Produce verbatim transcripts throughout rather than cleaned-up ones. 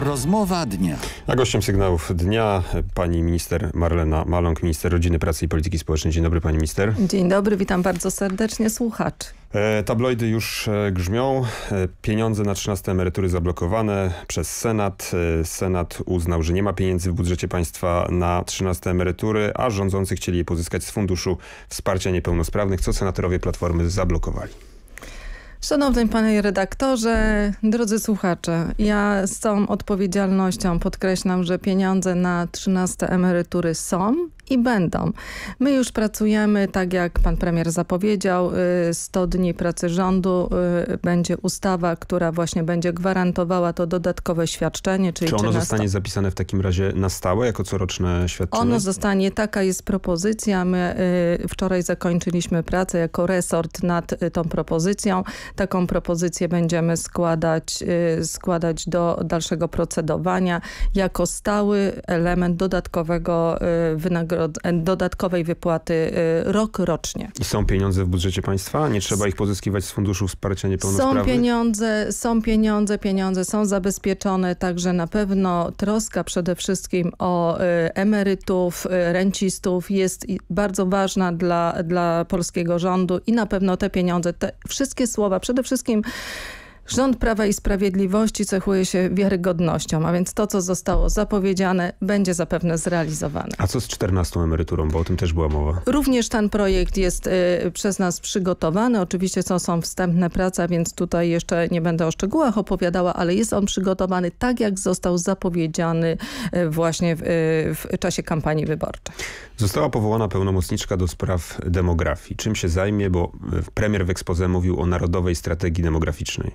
Rozmowa dnia. A gościem sygnałów dnia pani minister Marlena Maląg, minister rodziny, pracy i polityki społecznej. Dzień dobry, pani minister. Dzień dobry, witam bardzo serdecznie słuchaczy. E, tabloidy już e, grzmią. E, pieniądze na trzynaste emerytury zablokowane przez Senat. E, Senat uznał, że nie ma pieniędzy w budżecie państwa na trzynaste emerytury, a rządzący chcieli je pozyskać z Funduszu Wsparcia Niepełnosprawnych, co senatorowie Platformy zablokowali. Szanowny panie redaktorze, drodzy słuchacze, ja z całą odpowiedzialnością podkreślam, że pieniądze na trzynaste emerytury są i będą. My już pracujemy, tak jak pan premier zapowiedział, sto dni pracy rządu, będzie ustawa, która właśnie będzie gwarantowała to dodatkowe świadczenie. Czyli Czy ono trzynaście... zostanie zapisane w takim razie na stałe, jako coroczne świadczenie? Ono zostanie, taka jest propozycja. My y, wczoraj zakończyliśmy pracę jako resort nad y, tą propozycją. Taką propozycję będziemy składać, y, składać do dalszego procedowania jako stały element dodatkowego y, wynagrodzenia, dodatkowej wypłaty y, rok rocznie. I są pieniądze w budżecie państwa? Nie trzeba ich pozyskiwać z Funduszu Wsparcia Niepełnosprawnych? Są pieniądze, są pieniądze, pieniądze są zabezpieczone, także na pewno troska przede wszystkim o y, emerytów, y, rencistów jest bardzo ważna dla, dla polskiego rządu i na pewno te pieniądze, te wszystkie słowa, przede wszystkim rząd Prawa i Sprawiedliwości cechuje się wiarygodnością, a więc to, co zostało zapowiedziane, będzie zapewne zrealizowane. A co z czternastą emeryturą, bo o tym też była mowa? Również ten projekt jest y, przez nas przygotowany. Oczywiście to są wstępne prace, więc tutaj jeszcze nie będę o szczegółach opowiadała, ale jest on przygotowany tak, jak został zapowiedziany y, właśnie w, y, w czasie kampanii wyborczej. Została powołana pełnomocniczka do spraw demografii. Czym się zajmie, bo premier w exposé mówił o Narodowej Strategii Demograficznej.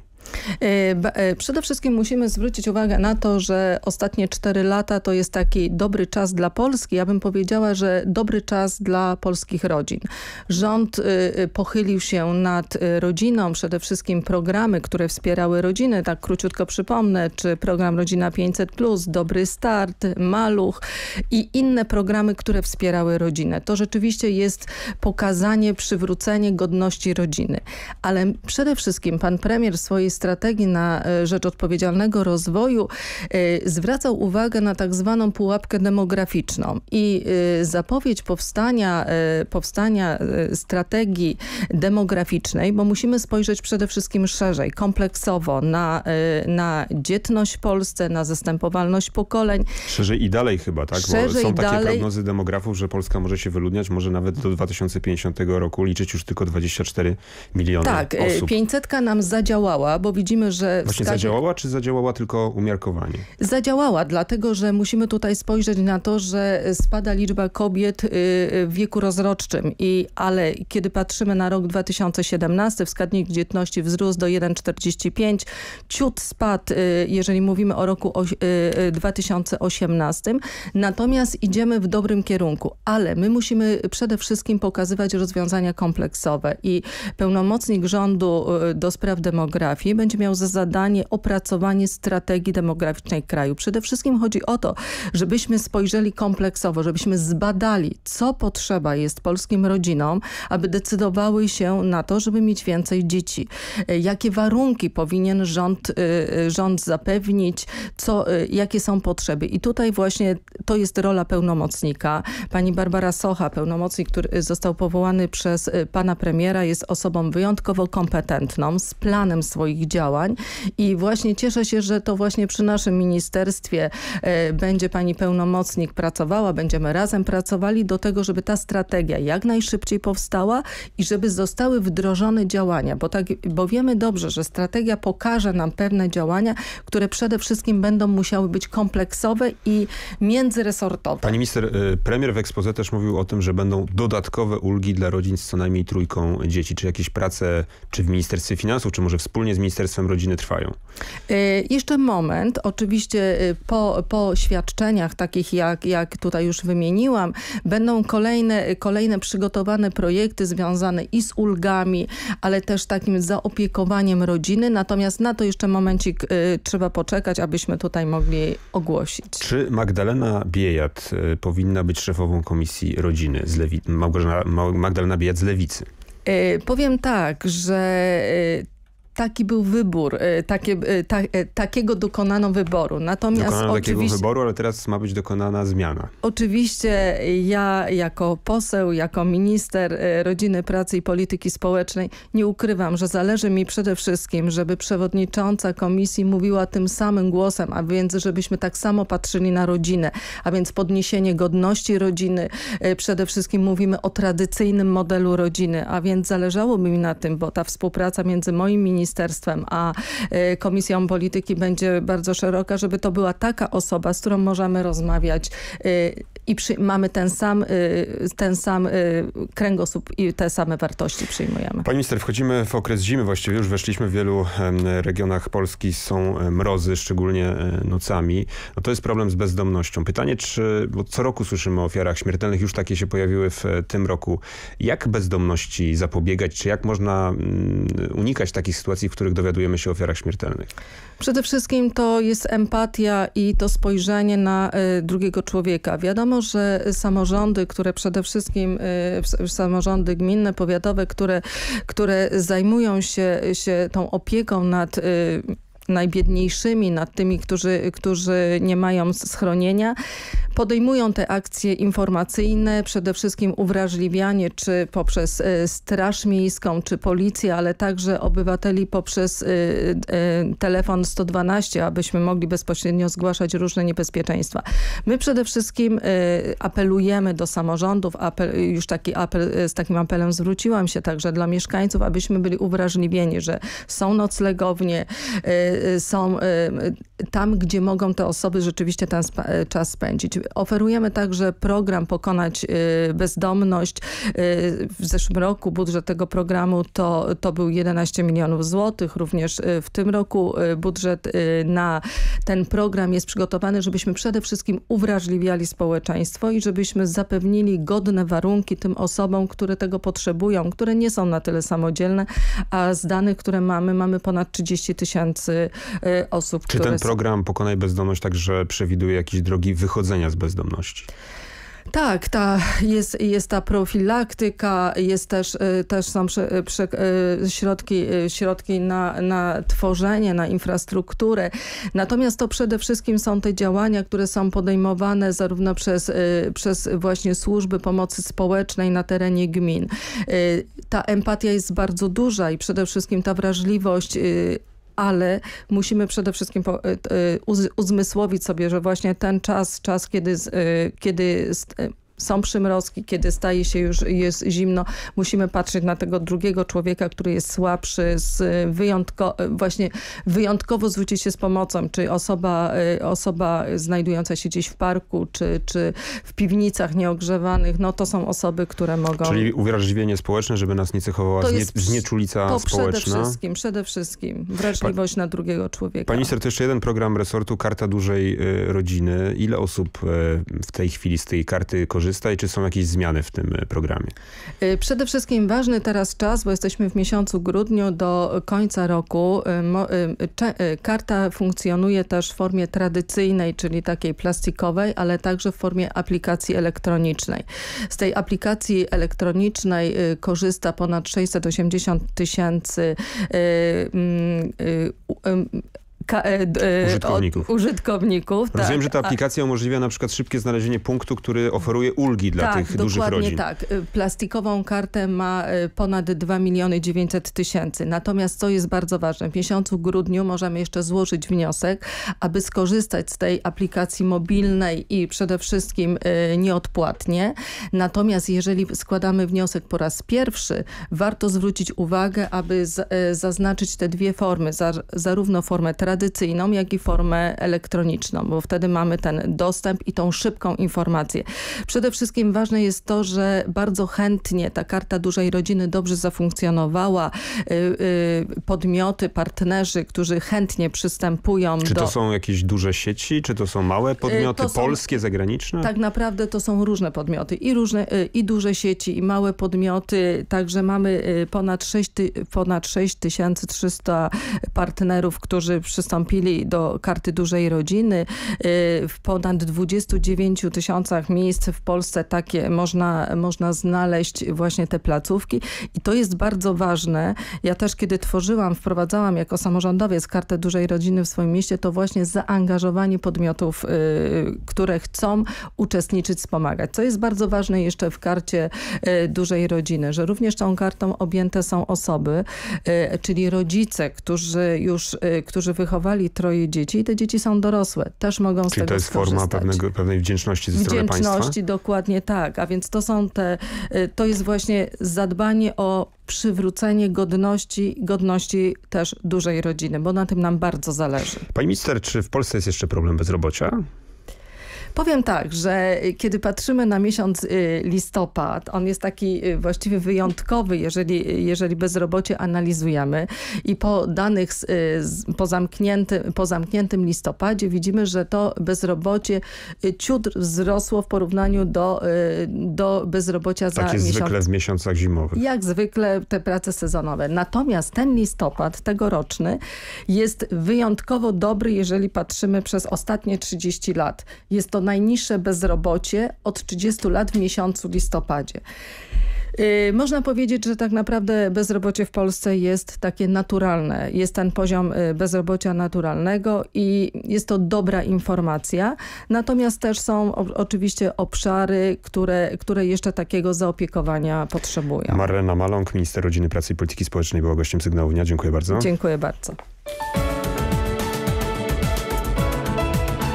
Przede wszystkim musimy zwrócić uwagę na to, że ostatnie cztery lata to jest taki dobry czas dla Polski. Ja bym powiedziała, że dobry czas dla polskich rodzin. Rząd pochylił się nad rodziną, przede wszystkim programy, które wspierały rodziny. Tak króciutko przypomnę, czy program Rodzina pięćset plus, Dobry Start, Maluch i inne programy, które wspierały rodzinę. To rzeczywiście jest pokazanie, przywrócenie godności rodziny. Ale przede wszystkim pan premier w swojej strategii na rzecz odpowiedzialnego rozwoju y, zwracał uwagę na tak zwaną pułapkę demograficzną i y, zapowiedź powstania, y, powstania y, strategii demograficznej, bo musimy spojrzeć przede wszystkim szerzej, kompleksowo na, y, na dzietność w Polsce, na zastępowalność pokoleń. Szerzej i dalej chyba, tak? Szerzej Bo są takie dalej. prognozy demografów, że Polska może się wyludniać, może nawet do dwa tysiące pięćdziesiątego roku liczyć już tylko dwadzieścia cztery miliony tak, osób. Tak, pięćsetka nam zadziałała, bo widzimy, że... Właśnie wskazie... zadziałała, czy zadziałała tylko umiarkowanie? Zadziałała, dlatego że musimy tutaj spojrzeć na to, że spada liczba kobiet w wieku rozrodczym, I, ale kiedy patrzymy na rok dwa tysiące siedemnasty, wskaźnik dzietności wzrósł do jeden przecinek czterdzieści pięć, ciut spadł, jeżeli mówimy o roku dwa tysiące osiemnastym, natomiast idziemy w dobrym kierunku, ale my musimy przede wszystkim pokazywać rozwiązania kompleksowe i pełnomocnik rządu do spraw demografii będzie miał za zadanie opracowanie strategii demograficznej kraju. Przede wszystkim chodzi o to, żebyśmy spojrzeli kompleksowo, żebyśmy zbadali, co potrzeba jest polskim rodzinom, aby decydowały się na to, żeby mieć więcej dzieci. Jakie warunki powinien rząd, rząd zapewnić, co, jakie są potrzeby. I tutaj właśnie to jest rola pełnomocnika. Pani Barbara Socha, pełnomocnik, który został powołany przez pana premiera, jest osobą wyjątkowo kompetentną, z planem swoich działań i właśnie cieszę się, że to właśnie przy naszym ministerstwie e, będzie pani pełnomocnik pracowała, będziemy razem pracowali do tego, żeby ta strategia jak najszybciej powstała i żeby zostały wdrożone działania, bo, tak, bo wiemy dobrze, że strategia pokaże nam pewne działania, które przede wszystkim będą musiały być kompleksowe i międzyresortowe. Pani minister, premier w exposé też mówił o tym, że będą dodatkowe ulgi dla rodzin z co najmniej trójką dzieci. Czy jakieś prace, czy w Ministerstwie Finansów, czy może wspólnie z Ministerstwem Rodziny trwają? Jeszcze moment. Oczywiście po, po świadczeniach takich jak, jak tutaj już wymieniłam, będą kolejne, kolejne przygotowane projekty związane i z ulgami, ale też takim zaopiekowaniem rodziny. Natomiast na to jeszcze momencik y, trzeba poczekać, abyśmy tutaj mogli ogłosić. Czy Magdalena Biejat y, powinna być szefową Komisji Rodziny z Lewi- Małgorzata, Magdalena Biejat z Lewicy? Y, powiem tak, że y, taki był wybór, takie, ta, takiego dokonano wyboru. Natomiast dokonano takiego oczywiście, wyboru, ale teraz ma być dokonana zmiana. Oczywiście ja jako poseł, jako minister rodziny, pracy i polityki społecznej nie ukrywam, że zależy mi przede wszystkim, żeby przewodnicząca komisji mówiła tym samym głosem, a więc żebyśmy tak samo patrzyli na rodzinę, a więc podniesienie godności rodziny. Przede wszystkim mówimy o tradycyjnym modelu rodziny, a więc zależałoby mi na tym, bo ta współpraca między moim ministerstwem a Komisją Polityki będzie bardzo szeroka, żeby to była taka osoba, z którą możemy rozmawiać i przy, mamy ten sam, ten sam kręgosłup i te same wartości przyjmujemy. Pani minister, wchodzimy w okres zimy, właściwie już weszliśmy w wielu regionach Polski, są mrozy, szczególnie nocami. No to jest problem z bezdomnością. Pytanie, czy, bo co roku słyszymy o ofiarach śmiertelnych, już takie się pojawiły w tym roku. Jak bezdomności zapobiegać, czy jak można unikać takich sytuacji, w których dowiadujemy się o ofiarach śmiertelnych? Przede wszystkim to jest empatia i to spojrzenie na y, drugiego człowieka. Wiadomo, że samorządy, które przede wszystkim y, samorządy gminne, powiatowe, które, które zajmują się, się tą opieką nad y, najbiedniejszymi, nad tymi, którzy, którzy nie mają schronienia, podejmują te akcje informacyjne, przede wszystkim uwrażliwianie, czy poprzez Straż Miejską, czy Policję, ale także obywateli poprzez telefon sto dwanaście, abyśmy mogli bezpośrednio zgłaszać różne niebezpieczeństwa. My przede wszystkim apelujemy do samorządów, apel, już taki apel, z takim apelem zwróciłam się także dla mieszkańców, abyśmy byli uwrażliwieni, że są noclegownie, są tam, gdzie mogą te osoby rzeczywiście ten czas spędzić. Oferujemy także program Pokonać bezdomność. W zeszłym roku budżet tego programu to, to był jedenaście milionów złotych. Również w tym roku budżet na ten program jest przygotowany, żebyśmy przede wszystkim uwrażliwiali społeczeństwo i żebyśmy zapewnili godne warunki tym osobom, które tego potrzebują, które nie są na tyle samodzielne, a z danych, które mamy, mamy ponad trzydzieści tysięcy osób. Czy które ten program Pokonaj bezdomność także przewiduje jakieś drogi wychodzenia z bezdomności? Tak, ta, jest, jest ta profilaktyka, jest też, też są prze, prze, środki, środki na, na tworzenie, na infrastrukturę. Natomiast to przede wszystkim są te działania, które są podejmowane zarówno przez, przez właśnie służby pomocy społecznej na terenie gmin. Ta empatia jest bardzo duża i przede wszystkim ta wrażliwość, ale musimy przede wszystkim uzmysłowić sobie, że właśnie ten czas, czas kiedy, kiedy są przymrozki, kiedy staje się już jest zimno, musimy patrzeć na tego drugiego człowieka, który jest słabszy, z wyjątko, właśnie wyjątkowo zwrócić się z pomocą, czy osoba, osoba znajdująca się gdzieś w parku, czy, czy w piwnicach nieogrzewanych, no to są osoby, które mogą... Czyli uwrażliwienie społeczne, żeby nas nie cechowała znie, jest, znieczulica to społeczna. przede wszystkim, przede wszystkim wrażliwość pa, na drugiego człowieka. Pani minister, to jeszcze jeden program resortu, Karta Dużej Rodziny. Ile osób w tej chwili z tej karty korzysta i czy są jakieś zmiany w tym programie? Przede wszystkim ważny teraz czas, bo jesteśmy w miesiącu grudniu do końca roku. Karta funkcjonuje też w formie tradycyjnej, czyli takiej plastikowej, ale także w formie aplikacji elektronicznej. Z tej aplikacji elektronicznej korzysta ponad sześćset osiemdziesiąt tysięcy Ka, e, użytkowników. Od, użytkowników Rozumiem, tak. że ta aplikacja umożliwia na przykład szybkie znalezienie punktu, który oferuje ulgi dla tak, tych dużych rodzin. Tak, plastikową kartę ma ponad dwa miliony dziewięćset tysięcy. Natomiast co jest bardzo ważne, w miesiącu grudniu możemy jeszcze złożyć wniosek, aby skorzystać z tej aplikacji mobilnej i przede wszystkim nieodpłatnie. Natomiast jeżeli składamy wniosek po raz pierwszy, warto zwrócić uwagę, aby z, zaznaczyć te dwie formy, za, zarówno formę tradycyjną, tradycyjną, jak i formę elektroniczną, bo wtedy mamy ten dostęp i tą szybką informację. Przede wszystkim ważne jest to, że bardzo chętnie ta Karta Dużej Rodziny dobrze zafunkcjonowała. Podmioty, partnerzy, którzy chętnie przystępują do... Czy to są jakieś duże sieci? Czy to są małe podmioty, są, polskie, zagraniczne? Tak naprawdę to są różne podmioty. I, różne, i duże sieci, i małe podmioty. Także mamy ponad sześć tysięcy trzysta partnerów, którzy przystępują przystąpili do Karty Dużej Rodziny. W ponad dwudziestu dziewięciu tysiącach miejsc w Polsce takie można, można znaleźć właśnie te placówki i to jest bardzo ważne. Ja też kiedy tworzyłam, wprowadzałam jako samorządowiec Kartę Dużej Rodziny w swoim mieście, to właśnie zaangażowanie podmiotów, które chcą uczestniczyć, wspomagać. Co jest bardzo ważne jeszcze w Karcie Dużej Rodziny, że również tą kartą objęte są osoby, czyli rodzice, którzy już, którzy wychowali troje dzieci i te dzieci są dorosłe. Też mogą czyli z tego to jest skorzystać. Forma pewnego, pewnej wdzięczności ze strony państwa? Wdzięczności, dokładnie tak. A więc to są te, to jest właśnie zadbanie o przywrócenie godności, godności też dużej rodziny, bo na tym nam bardzo zależy. Pani minister, czy w Polsce jest jeszcze problem bezrobocia? Powiem tak, że kiedy patrzymy na miesiąc listopad, on jest taki właściwie wyjątkowy, jeżeli, jeżeli bezrobocie analizujemy i po danych z, z, po, zamknięty, po zamkniętym listopadzie widzimy, że to bezrobocie ciut wzrosło w porównaniu do, do bezrobocia za tak jest miesiąc. zwykle w miesiącach zimowych. Jak zwykle te prace sezonowe. Natomiast ten listopad tegoroczny jest wyjątkowo dobry, jeżeli patrzymy przez ostatnie trzydzieści lat. Jest to najniższe bezrobocie od trzydziestu lat w miesiącu listopadzie. Yy, można powiedzieć, że tak naprawdę bezrobocie w Polsce jest takie naturalne. Jest ten poziom bezrobocia naturalnego i jest to dobra informacja. Natomiast też są o, oczywiście obszary, które, które jeszcze takiego zaopiekowania potrzebują. Marlena Maląg, minister Rodziny, Pracy i Polityki Społecznej, była gościem Sygnału Dnia. Dziękuję bardzo. Dziękuję bardzo.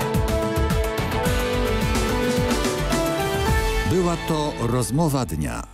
Była to rozmowa dnia.